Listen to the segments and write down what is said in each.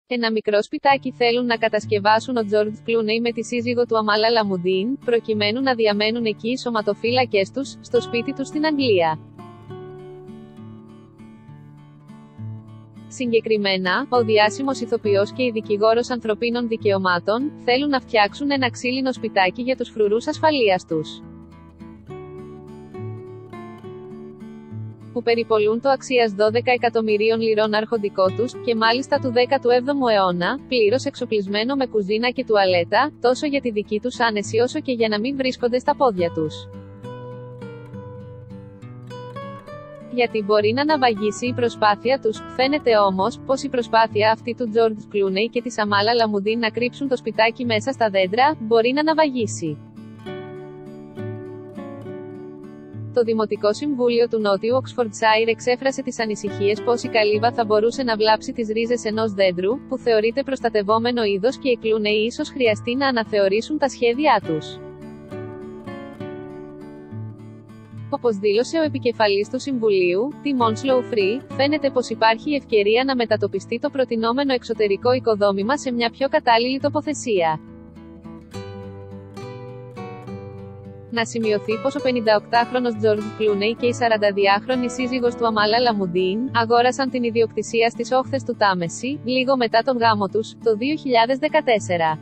Ένα μικρό σπιτάκι θέλουν να κατασκευάσουν ο Τζορτζ Κλούνεϊ με τη σύζυγο του Αμάλ Αλαμουντίν, προκειμένου να διαμένουν εκεί οι σωματοφύλακες τους, στο σπίτι τους στην Αγγλία. Συγκεκριμένα, ο διάσημος ηθοποιός και η δικηγόρος ανθρωπίνων δικαιωμάτων, θέλουν να φτιάξουν ένα ξύλινο σπιτάκι για τους φρουρούς ασφαλείας τους, που περιπολούν το αξίας 12 εκατομμυρίων λιρών αρχοντικό τους, και μάλιστα του 17ου αιώνα, πλήρως εξοπλισμένο με κουζίνα και τουαλέτα, τόσο για τη δική τους άνεση όσο και για να μην βρίσκονται στα πόδια τους. Γιατί μπορεί να ναυαγίσει η προσπάθεια τους, φαίνεται όμως, πως η προσπάθεια αυτή του Τζορτζ Κλούνεϊ και της Αμάλ Αλαμουντίν να κρύψουν το σπιτάκι μέσα στα δέντρα, μπορεί να ναυαγίσει. Το Δημοτικό Συμβούλιο του Νότιου Οξφορντσάιρ εξέφρασε τις ανησυχίες πως η καλύβα θα μπορούσε να βλάψει τις ρίζες ενός δέντρου, που θεωρείται προστατευόμενο είδος, και οι Κλούνεϊ ίσως χρειαστεί να αναθεωρήσουν τα σχέδιά τους. Όπως δήλωσε ο επικεφαλής του Συμβουλίου, Τιμόν Σλόουφρι, φαίνεται πως υπάρχει ευκαιρία να μετατοπιστεί το προτινόμενο εξωτερικό οικοδόμημα σε μια πιο κατάλληλη τοποθεσία. Να σημειωθεί πως ο 58χρονος Τζορτζ Κλούνεϊ και η 42χρονη σύζυγος του Αμάλ Αλαμουντίν αγόρασαν την ιδιοκτησία στις όχθες του Τάμεση, λίγο μετά τον γάμο τους, το 2014.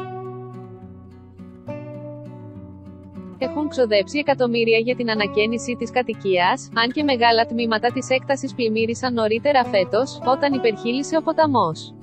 Έχουν ξοδέψει εκατομμύρια για την ανακαίνιση της κατοικίας, αν και μεγάλα τμήματα της έκτασης πλημμύρισαν νωρίτερα φέτος, όταν υπερχείλισε ο ποταμός.